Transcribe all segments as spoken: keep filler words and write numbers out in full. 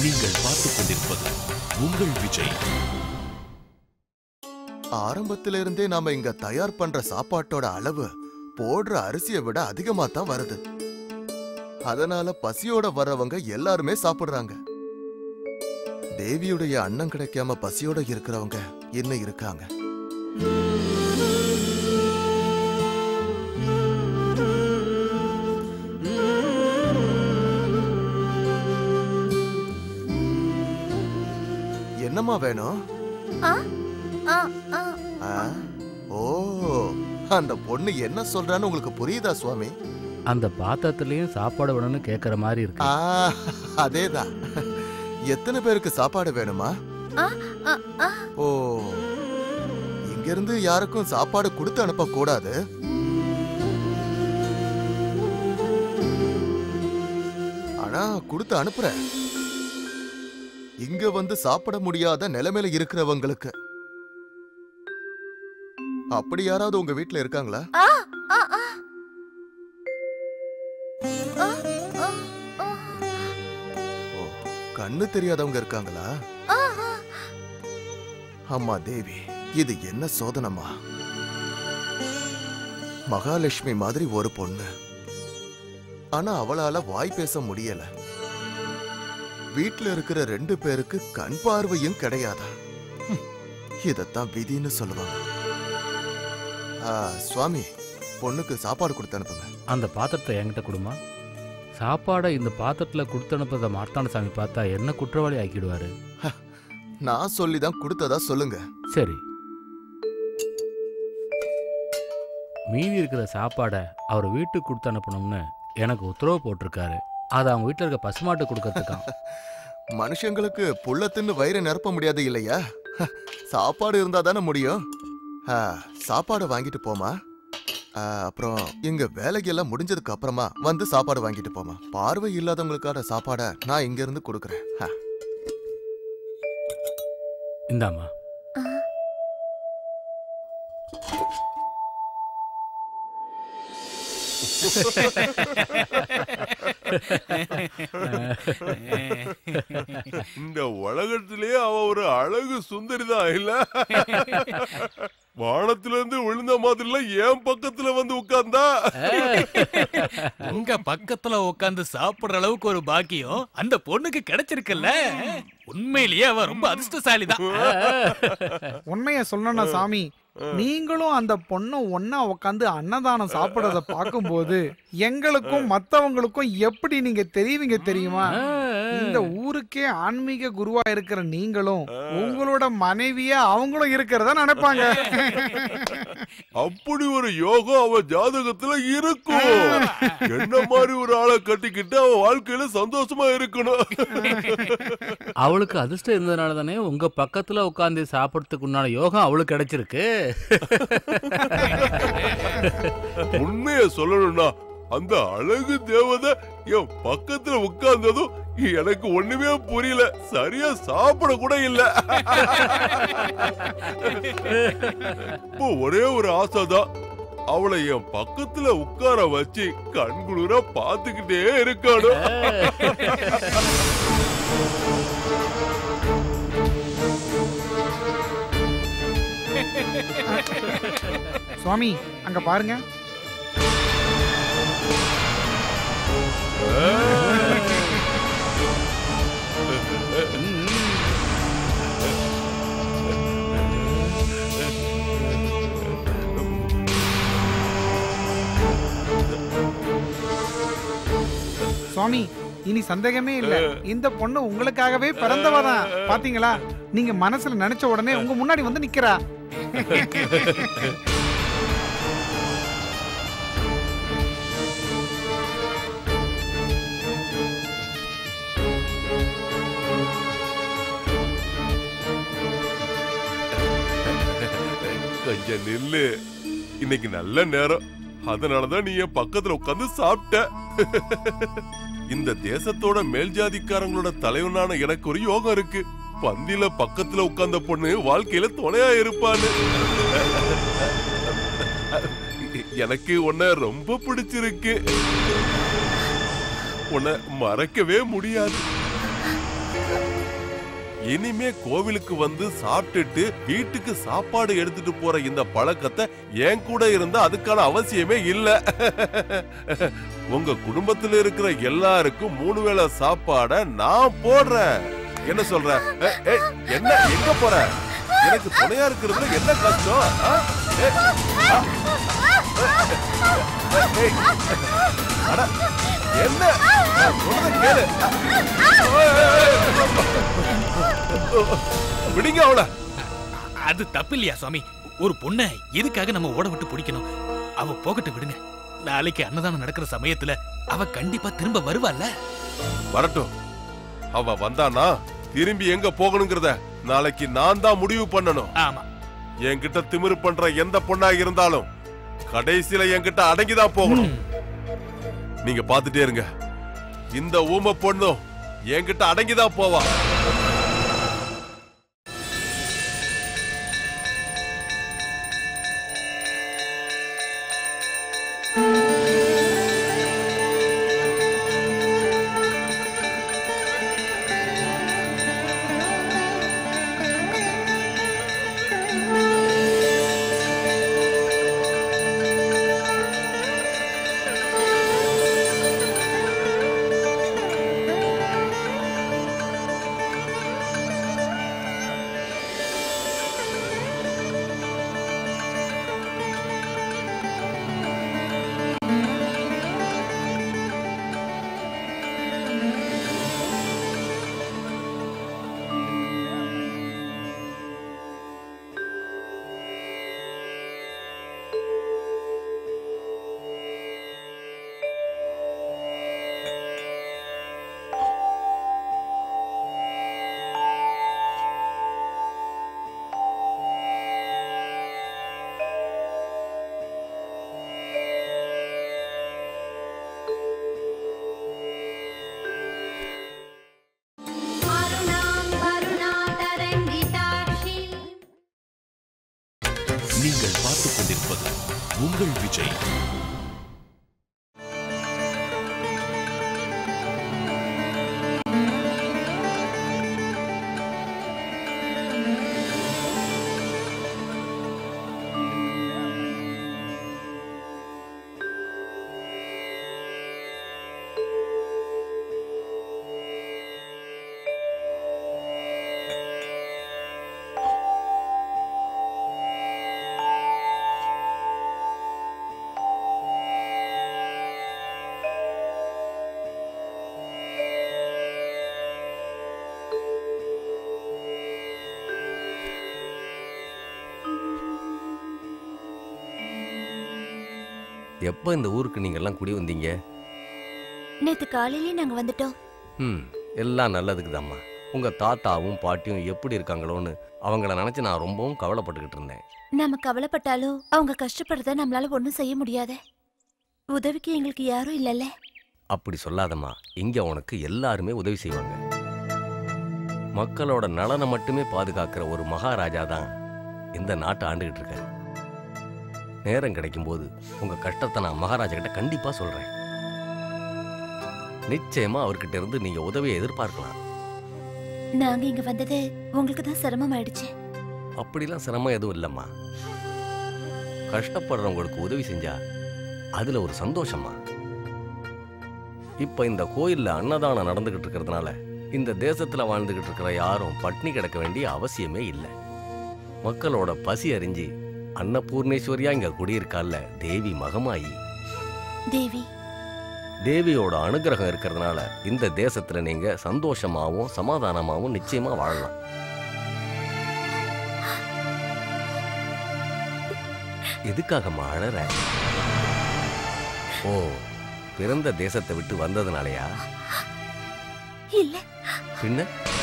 நீங்கள் பார்த்துக் கொண்டிருப்பது உங்கள் விஜய். ஆரம்பத்திலிருந்தே நாம இங்க தயார் பண்ற சாப்பாட்டோட அளவு போடுற அரிசியை விட அதிகமா தான் வருது. அதனால பசியோட வர்றவங்க எல்லாருமே சாப்பிடுறாங்க. தேவியுடைய அன்னம் கிடைக்காம பசியோட இருக்கிறவங்க இன்னும் இருக்காங்க. என்னம்மா வேணும்? ஓ, அந்த பொண்ணு என்ன சொல்றான்னு உங்களுக்கு புரியுதா சுவாமி? அந்த பாத்திரத்திலயும் சாப்பாடு வேணும்னு கேக்குற மாதிரி இருக்கு. அதேதான். எத்தனை பேருக்கு சாப்பாடு வேணுமா? ஓ, இங்க இருந்து யாருக்கும் சாப்பாடு கொடுத்து அனுப்ப கூடாது. ஆனா கொடுத்து அனுப்புறேன். இங்க வந்து சாப்பிட முடியாத நிலைமையில இருக்கிறவங்களுக்கு. அப்படி யாராவது உங்க வீட்டுல இருக்காங்களா? கண்ணு தெரியாதவங்க இருக்காங்களா? அம்மா தேவி, இது என்ன சோதனமா? மகாலட்சுமி மாதிரி ஒரு பொண்ணு, ஆனா அவளால வாய் பேச முடியல. வீட்டுல இருக்கிற ரெண்டு பேருக்கு கண் பார்வையும் கிடையாதா? இதத்தான் விதின்னு சொல்லுவாங்க. சுவாமி, பொண்ணுக்கு சாப்பாடு கொடுத்து அனுப்புங்க. அந்த பாத்திரத்தை என்கிட்ட கொடுமா. சாப்பாடை இந்த பாத்திரத்துல கொடுத்து அனுப்புறத மார்த்தாண்ட சாமி பார்த்தா என்ன குற்றவாளி ஆக்கிடுவாரு. நான் சொல்லிதான் கொடுத்ததா சொல்லுங்க. சரி, மீதி இருக்கிற சாப்பாடை அவர் வீட்டுக்கு கொடுத்து அனுப்பணும்னு எனக்கு உத்தரவு போட்டிருக்காரு. அதை அவங்க வீட்டில் இருக்க பசுமாட்டு கொடுக்கறதுக்கான். மனுஷங்களுக்கு புள்ள தின்னு வயிறை நிரப்ப முடியாது இல்லையா? சாப்பாடு இருந்தா தானே முடியும். சாப்பாடு வாங்கிட்டு போமா. அப்புறம் இங்க வேலைக்கெல்லாம் முடிஞ்சதுக்கு அப்புறமா வந்து சாப்பாடு வாங்கிட்டு போமா. பார்வை இல்லாதவங்களுக்கான சாப்பாடை நான் இங்க இருந்து கொடுக்குறேன். இந்தாமா. இந்த உலகத்திலேயே அவ ஒரு அழகு சுந்தரிதான் இல்ல? வானத்திலிருந்து விழுந்த மாதிரி என் பக்கத்துல வந்து உட்கார்ந்தா. உங்க பக்கத்துல உட்கார்ந்து சாப்பிடுற அளவுக்கு ஒரு பாக்கியம் அந்த பொண்ணுக்கு கிடைச்சிருக்குல்ல. உண்மையிலேயே அவ ரொம்ப அதிர்ஷ்டசாலிதான். உண்மைய சொல்லணும் சாமி, நீங்களும் அந்த பொண்ணும் ஒன்னா உட்காந்து அன்னதானம் சாப்பிடுறத பார்க்கும்போது எங்களுக்கும் மத்தவங்களுக்கும் எப்படி நீங்க தெரியுவீங்க தெரியுமா? இந்த ஊருக்கே ஆன்மீக குருவா இருக்கிற நீங்களும் உங்களோட மனைவியா அவங்களும் இருக்கிறதா நினைப்பாங்க. அப்படி ஒரு யோகம் அவ ஜாதகத்துல இருக்கும். என்ன மாதிரி ஒரு ஆளை கட்டிக்கிட்டு அவ வாழ்க்கையில சந்தோஷமா இருக்கணும். அவளுக்கு அதிர்ஷ்டம் இருந்ததுனால தானே உங்க பக்கத்துல உட்காந்து சாப்பிடறதுக்கு உண்டான யோகம் அவளுக்கு கிடைச்சிருக்கு. உண்மைய சொல்லணும்னா அந்த அழகு தேவதை என் பக்கத்துல உட்கார்ந்ததும் எனக்கு ஒண்ணுமே புரியல. சரியா சாப்பிட கூட இல்ல. இப்போ ஒரே ஒரு ஆசைதான், அவளை என் பக்கத்துல உட்கார வச்சு கண்குளிர பாத்துக்கிட்டே இருக்கணும். சுவாமி, அங்க பாருங்க. சுவாமி, இனி சந்தேகமே இல்ல, இந்த பொண்ணு உங்களுக்காகவே பிறந்தவதான். பாத்தீங்களா? நீங்க மனசுல நினைச்ச உடனே உங்க முன்னாடி வந்து நிக்கிறா. கொஞ்சம் நில்லு, இன்னைக்கு நல்ல நேரம். அதனாலதான் நீ என் பக்கத்துல உட்கார்ந்து சாப்பிட்ட. இந்த தேசத்தோட மேல் ஜாதிக்காரங்களோட தலைவனான எனக்கு ஒரு யோகம் இருக்கு. பந்தில பக்கத்துல உட்கார்ந்த பொண்ணு வாழ்க்கையில துணையா இருப்பான்னு. எனக்கு உன்னை ரொம்ப பிடிச்சிருக்கு. உன்னை மறக்கவே முடியாது. இனிமே கோவிலுக்கு வந்து சாப்பிட்டுட்டு வீட்டுக்கு சாப்பாடு எடுத்துட்டு போற இந்த பழக்கத்தை என் கூட இருந்தா அதுக்கான அவசியமே இல்ல. உங்க குடும்பத்துல இருக்கிற எல்லாருக்கும் மூணு வேளை சாப்பாட நான் போடுறேன். என்ன சொல்ற? என்ன எங்க போற? எனக்கு துணையா இருக்கிறதுல என்ன கஷ்டம்? என்ன கேளு. விடுங்க அவள. அது தப்பு இல்லையா சுவாமி? ஒரு பொண்ணை எதுக்காக நம்ம ஓட விட்டு பிடிக்கணும்? அவ போகட்டு விடுங்க. நாளைக்கு அன்னதானம் நடக்கிற சமயத்துல அவ கண்டிப்பா திரும்ப வருவாள்ல. வரட்டும். அவ வந்தானா திரும்பி எங்க போகணுங்கிறத நாளைக்கு நான் தான் முடிவு பண்ணணும். ஆமா. என்கிட்ட திமிரு பண்ற எந்த பொண்ணா இருந்தாலும் கடைசியில என்கிட்ட அடங்கிதான் போகணும். நீங்க பாத்துட்டே இருங்க. இந்த ஊம பொண்ணும் என்கிட்ட அடங்கிதான் போவா. நீங்கள் பார்த்துக் கொண்டிருப்பது உங்கள் விஜய். எப்ப இந்த ஊருக்கு நீங்க எல்லாம் குடி வந்தீங்க? நேத்து காலையிலே நாங்க வந்துட்டோம். ம், எல்லாம் நல்லதுக்கு தாம்மா. உங்க தாத்தாவும் பாட்டியும் எப்படி இருக்காங்களோன்னு அவங்கள நினைச்சு நான் ரொம்பவும் கவலைப்பட்டுக்கிட்டு இருந்தேன். நாம கவலைப்பட்டாலும் அவங்க கஷ்டப்படுறத நம்மளால ஒண்ணும் செய்ய முடியாது. உதவிக்கு எங்களுக்கு யாரும் இல்லல்ல. அப்படி சொல்லாதம்மா. இங்க உனக்கு எல்லாருமே உதவி செய்வாங்க. மக்களோட நலனை மட்டுமே பாதுகாக்கிற ஒரு மகாராஜா தான் இந்த நாட்டை ஆண்டுகிட்டு இருக்காரு. நேரம் கிடைக்கும் போது உங்க கஷ்டத்தை நான் மகாராஜா கிட்ட கண்டிப்பா சொல்றேன். நிச்சயமா அவர்கிட்ட இருந்து நீங்க உதவியை எதிர்பார்க்கலாம். நாங்க இங்க வந்தது உங்களுக்கு தான் சிரமம் ஆயிடுச்சு. அப்படிலாம் சிரமம் எதுவும் இல்லம்மா. கஷ்டப்படுறவங்களுக்கு உதவி செஞ்சா அதுல ஒரு சந்தோஷமா. இப்ப இந்த கோயில்ல அன்னதானம் நடந்துகிட்டு இருக்கிறதுனால இந்த தேசத்துல வாழ்ந்துகிட்டு இருக்கிற யாரும் பட்னி கிடக்க வேண்டிய அவசியமே இல்லை. மக்களோட பசி அறிஞ்சு அன்னபூர்ணேஸ்வரியா இங்க குடியிருக்கால தேவி மகமாயி. தேவி தேவியோட அனுகிரகம் இருக்கிறதுனால இந்த தேசத்துல நீங்க சந்தோஷமாவும் சமாதானமாவும் நிச்சயமா வாழலாம். எதுக்காக அழற? ஓ, பிறந்த தேசத்தை விட்டு வந்ததுனாலயா? இல்ல. பின்ன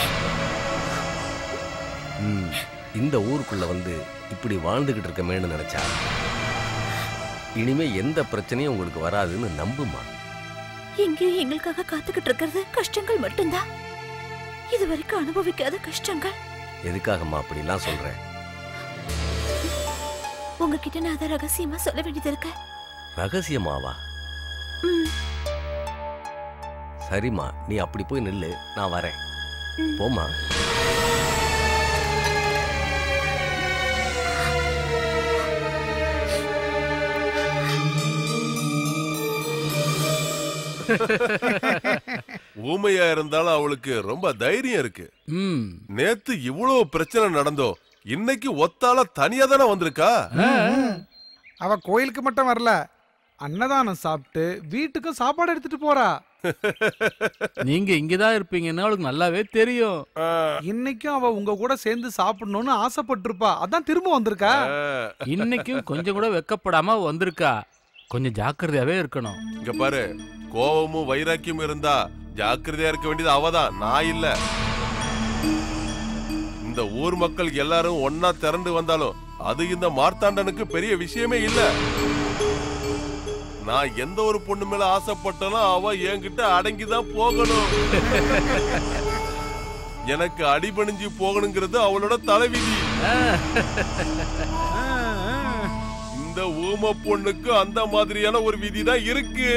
ம், இந்த ஊருக்குள்ள வந்து இப்படி வாழ்ந்துகிட்டு இருக்கமேன்னு நினைச்சா இனிமே எந்த பிரச்சனையும் உங்களுக்கு வராதுன்னு நம்புமா. எங்கேயும் எங்களுக்காக காத்துக்கிட்டு இருக்கிறது கஷ்டங்கள் மட்டும்தான். இதுவரைக்கும் அனுபவிக்காத கஷ்டங்கள். எதுக்காகம்மா அப்படிலாம் சொல்றேன்? உங்ககிட்ட நான் அதை ரகசியமா சொல்ல வேண்டியது இருக்கு. ரகசியமாவா? சரிம்மா, நீ அப்படி போய் நில்லு, நான் வரேன். போமா. ஊமையா இருந்தாலும் அவளுக்கு ரொம்ப தைரியம் இருக்கு. ம் நேத்து இவ்வளவு பிரச்சனை நடந்தோ இன்னைக்கு ஒத்தால தனியா தானே வந்திருக்கா. அவ கோயிலுக்கு மட்டும் வரல, அன்னதானம் சாப்பிட்டு வீட்டுக்கும் சாப்பாடு எடுத்துட்டு போறா. நீங்க இங்கதான் இருப்பீங்கன்னு அவளுக்கு நல்லாவே தெரியும். இன்னைக்கும் அவ உங்க கூட சேர்ந்து சாப்பிடணும்னு ஆசைப்பட்டிருப்பா, அதான் திரும்ப வந்திருக்கா. இன்னைக்கும் கொஞ்சம் கூட வெக்கப்படாம வந்திருக்கா. கொஞ்சம் ஜாக்கிரதையாவே இருக்கணும். இங்க பாரு, கோபமும் வைராக்கியமும் இருந்தா ஜாக்கிரதையா இருக்க வேண்டியது அவதான், நான் இல்ல. இந்த ஊர் மக்கள் எல்லாரும் ஒன்னா திரண்டு வந்தாலும் அது இந்த மார்த்தாண்டனுக்கு பெரிய விஷயமே இல்ல. நான் எந்த ஒரு பொண்ணு மேல ஆசைப்பட்டாலும் அவ என்கிட்ட அடங்கிதான் போகணும். எனக்கு அடிபணிஞ்சு போகணுங்கிறது அவளோட தலைவிதி. இந்த ஊம பொண்ணுக்கு அந்த மாதிரியான ஒரு விதிதான் இருக்கு.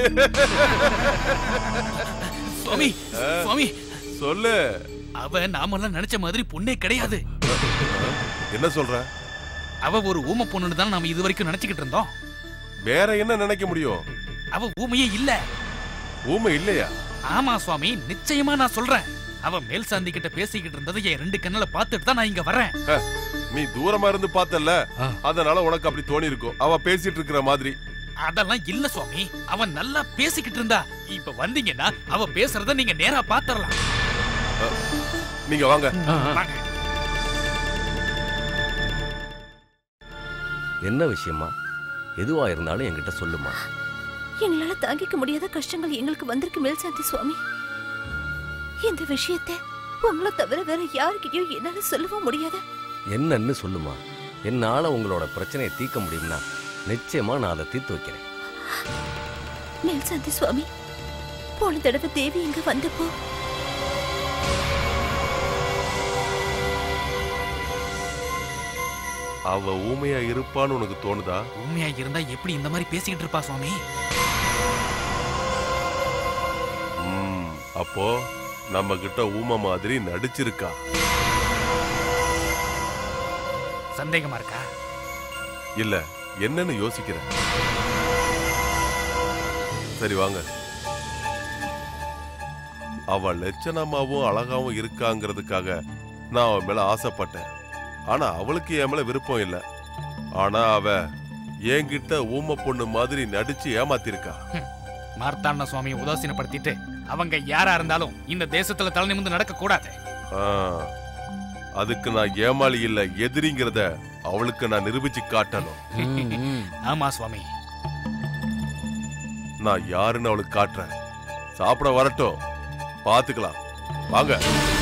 சுவாமி சுவாமி சொல்லு. அவ நாமெல்லாம் நினைச்ச மாதிரி பொண்ணே கிடையாது. என்ன சொல்ற? அவ ஒரு ஊம பொண்ணுன்னு தான் நாம இது வரைக்கும் நினைச்சுக்கிட்டு இருந்தோம். வேற என்ன நினைக்க முடியும்? அவ ஊமையே இல்ல. ஊமை இல்லையா? ஆமா சுவாமி, நிச்சயமா நான் சொல்றேன். அவ மேல் சாந்தி கிட்ட பேசிக்கிட்டு இருந்ததை என் ரெண்டு கண்ணால பாத்துட்டு தான் நான் இங்க வரேன். நீ தூரமா இருந்து பார்த்தல, அதனால உனக்கு அப்படி தோணி இருக்கும் அவ பேசிட்டு இருக்கிற மாதிரி. அதெல்லாம் இல்ல சுவாமி, அவன் நல்லா பேசிக்கிட்டு இருந்தா. இப்ப வந்தீங்கன்னா அவ பேசுறத நீங்க நேரா பாத்துறலாம். நீங்க வாங்க. என்ன விஷயமா? எதுவா இருந்தாலும் என்கிட்ட சொல்லுமா. எங்களால தாங்கிக்க முடியாத கஷ்டங்கள் எங்களுக்கு வந்திருக்கு மேல்சாந்தி சுவாமி. இந்த விஷயத்தை உங்களை தவிர வேற யாருக்கிட்டையும் என்னால சொல்லவும் முடியாது. என்னன்னு சொல்லுமா. என்னால உங்களோட பிரச்சனையை தீர்க்க முடியும்னா நிச்சயமா நான் அதை தீர்த்து வைக்கிறேன். மேல்சாந்தி சுவாமி, போன தடவை தேவி இங்க வந்தப்போ அவ ஊமையா இருப்பான்னு உனக்கு தோணுதா? ஊமையா இருந்தா எப்படி இந்த மாதிரி பேசிக்கிட்டு இருப்பா சுவாமி? அப்போ நம்ம கிட்ட ஊமை மாதிரி நடிச்சிருக்கா. சந்தேகமா இருக்கா? இல்ல, என்னன்னு யோசிக்கிறேன். சரி வாங்க. அவ லட்சணமாவும் அழகாவும் இருக்காங்கிறதுக்காக நான் அவன் மேல ஆசைப்பட்டேன். ஆனா அவளுக்கு என் மேல விருப்பம் இல்ல. ஆனா அவ என்கிட்ட ஊமை பொண்ணு மாதிரி நடிச்சு ஏமாத்திருக்கா. மார்த்தாண்ட சுவாமியை உதாசீனப்படுத்திட்டு அவங்க யாரா இருந்தாலும் இந்த தேசத்துல தலை நிமிர்ந்து நடக்க கூடாது. அதுக்கு நான் ஏமாளி இல்ல, எதிரிங்கிறத அவளுக்கு நான் நிரூபிச்சு காட்டணும். ஆமா சுவாமி, நான் யாருன்னு அவளுக்கு காட்டுறேன். சாப்பிட வரட்டும், பாத்துக்கலாம். வாங்க.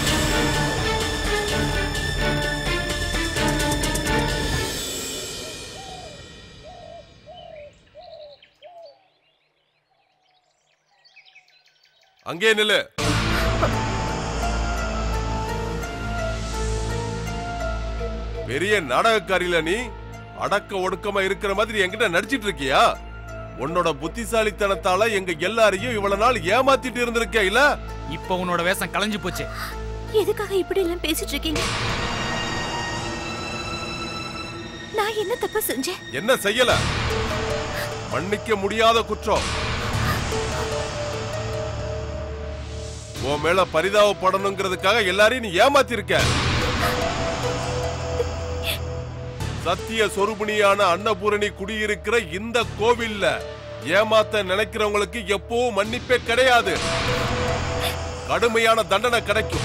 அங்கே நில்லு. பெரிய நாடகக்காரியில நீ அடக்க ஒடுக்கமா இருக்கிற மாதிரி என்கிட்ட நடிச்சிட்டு இருக்கியா? உன்னோட புத்திசாலித்தனத்தால எங்க எல்லாரையும் இவ்வளவு நாள் ஏமாத்திட்டு இருந்திருக்கே இல்ல? இப்ப உன்னோட வேஷம் கலைஞ்சு போச்சு. எதுக்காக இப்படி எல்லாம் பேசிட்டு இருக்கீங்க? நான் என்ன தப்பு செஞ்சேன்? என்ன செய்யல? மன்னிக்க முடியாத குற்றம். உன் மேல பரிதாபப்படணுங்கிறதுக்காக எல்லாரையும் நீ ஏமாத்தி இருக்க. சத்திய சொரூபிணியான அன்னபூரணி குடியிருக்கிற இந்த கோவில்ல ஏமாத்த நினைக்கிறவங்களுக்கு எப்பவும் மன்னிப்பே கிடையாது. கடுமையான தண்டனை கிடைக்கும்.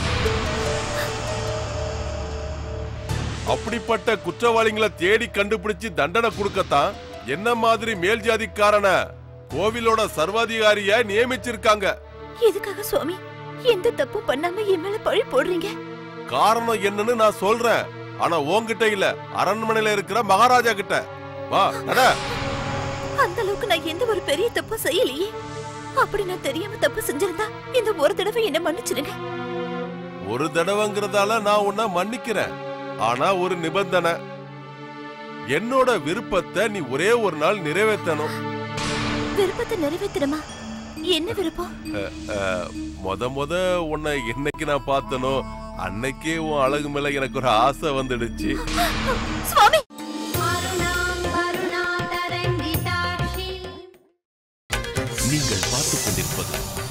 அப்படிப்பட்ட குற்றவாளிகளை தேடி கண்டுபிடிச்சு தண்டனை கொடுக்கத்தான் என்ன மாதிரி மேல் ஜாதிக்காரன கோவிலோட சர்வாதிகாரிய நியமிச்சிருக்காங்க. எதுக்காக சுவாமி எந்த தப்பு பண்ணாம என் மேல பழி போடுறீங்க? காரணம் என்னன்னு நான் சொல்றேன். ஆனா உன்கிட்ட இல்ல, அரண்மனையில இருக்கிற மகாராஜா கிட்ட. வா நட. அந்த அளவுக்கு நான் எந்த ஒரு பெரிய தப்பு செய்யலையே. அப்படி நான் தெரியாம தப்பு செஞ்சிருந்தா இந்த ஒரு தடவை என்ன மன்னிச்சிடுங்க. ஒரு தடவைங்கிறதால நான் உன்னை மன்னிக்கிறேன். ஆனா ஒரு நிபந்தனை. என்னோட விருப்பத்தை நீ ஒரே ஒரு நாள் நிறைவேற்றணும். விருப்பத்தை நிறைவேற்றணுமா? என்ன விருப்பம்? முத முத உன்னை என்னைக்கு நான் பார்த்தனோ அன்னைக்கே உன் அழகு மேல எனக்கு ஒரு ஆசை வந்துடுச்சு. சுவாமி, நீங்கள் பார்த்துக் கொண்டிருப்பது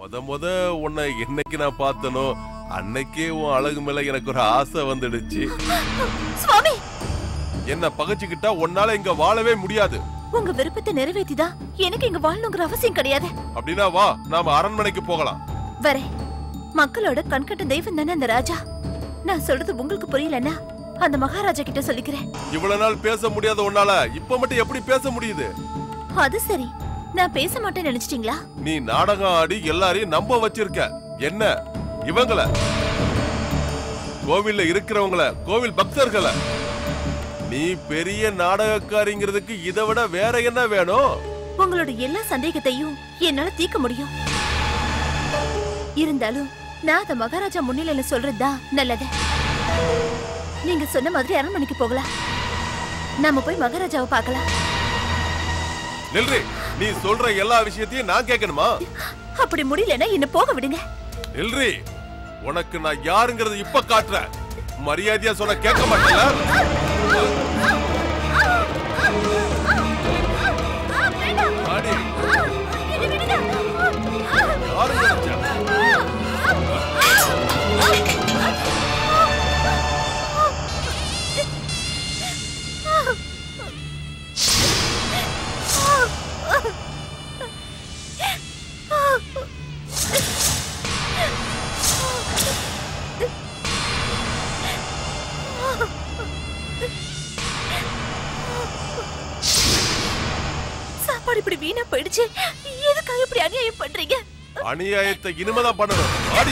முத முத உன்னை என்னைக்கு நான் பார்த்தனோ அன்னைக்கே உன் அழகு மேல எனக்கு ஒரு ஆசை வந்துடுச்சு. சுவாமி, என்ன பகைச்சுக்கிட்டா உன்னால இங்க வாழவே முடியாது. உங்க விருப்பத்தை நிறைவேற்றிதான் எனக்கு இங்க வாழணுங்கிற அவசியம் கிடையாது. அப்படின்னா வா, நாம அரண்மனைக்கு போகலாம். வரே. மக்களோட கண்கட்ட தெய்வம் தானே அந்த ராஜா. நான் சொல்றது உங்களுக்கு புரியலன்னா அந்த மகாராஜா கிட்ட சொல்லிக்கிறேன். இவ்வளவு நாள் பேச முடியாத உன்னால இப்ப மட்டும் எப்படி பேச முடியுது? அது சரி, நான் பேச மாட்டேன்னு நினைச்சிட்டீங்களா? நீ நாடகம் ஆடி எல்லாரையும் நம்ப வச்சிருக்க. என்ன இவங்கள, கோவில்ல இருக்கிறவங்கள, கோவில் பக்தர்கள. நீ பெரிய நாடகக்காரிங்கிறதுக்கு இதை விட வேற என்ன வேணும்? உங்களோட எல்லா சந்தேகத்தையும் என்னால தீர்க்க முடியும். இருந்தாலும் நான் அந்த மகாராஜா முன்னிலையில சொல்றதுதான் நல்லது. நீங்க சொன்ன மாதிரி அரண்மனைக்கு போகலாம். நாம போய் மகாராஜாவை பார்க்கலாம். நில்றி, நீ சொல்ற எல்லா விஷயத்தையும் நான் கேட்கணுமா? அப்படி முடியலன்னா என்ன போக விடுங்க. நில்றி, உனக்கு நான் யாருங்கிறது இப்ப காட்டுறேன். மரியாதையா சொன்ன கேட்க மாட்டேல? சாப்பாடு இப்படி வீணா போயிடுச்சு. எதுக்காக இப்படி அநியாயம் பண்றீங்க? அநியாயத்தை இனிமேதான் பண்ணணும். ஆடி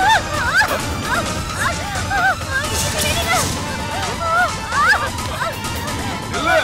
இல்ல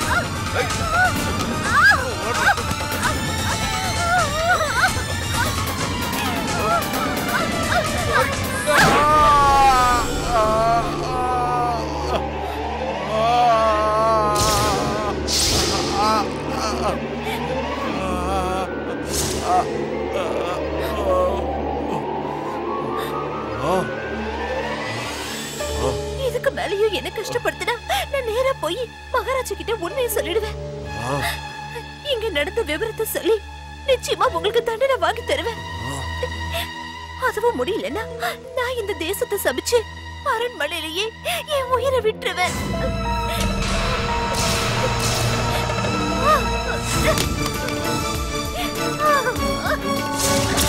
இதுக்கு மேலயும் என்ன கஷ்டப்படுத்தினா நான் நேரா போய் மகாராஜா கிட்ட உண்மையை சொல்லிடுவேன். இங்க நடந்த விவரத்தை சொல்லி நிச்சயமா உங்களுக்கு தண்டனை வாங்கி தருவேன். அதுவும் முடியலன்னா நான் இந்த தேசத்தை சபிச்சு அரண்மனையிலேயே என் உயிரை விட்டுருவேன். Ah!